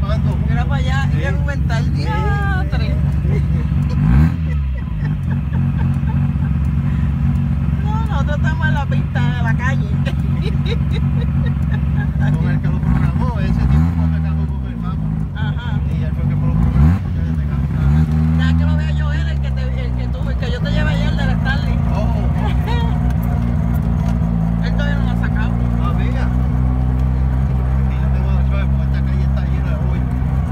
grabando. Mira para allá, Sí. y argumentar diatre. No, nosotros estamos en la pista de la calle. Con el que lo programó, ese tipo fue que acabó con el mapa. Ajá. Y él fue el que lo programó, porque desde acá. Ya que lo veo yo, él, el que yo te llevé ayer del Stanley. Oh, Él todavía no lo ha sacado. amiga. Y yo tengo la suerte porque esta calle está llena de hoy.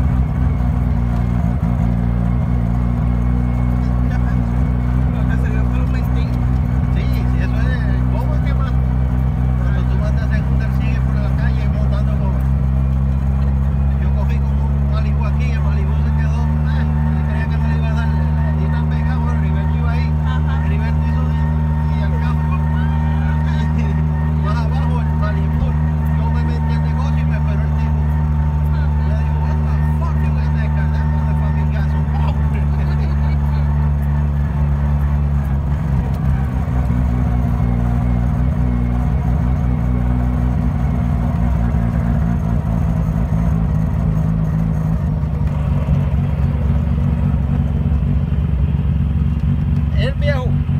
Lo que se dio fue un mentín. Sí, sí, eso es. ¿Cómo es que más? Cuando tú vas a segunda, sigue por la calle montando goma. Yo cogí como un Malibu aquí, el Malibu se quedó. Creía que me lo iba a dar. Y tan pegado, bueno, el Heriberto iba ahí. Ajá. El Heriberto hizo y el carro. Más abajo el Malibu. Yo me metí el negocio y me esperó el tipo. Le digo, what the fuck you got that car? That motherfucking got some power. El viejo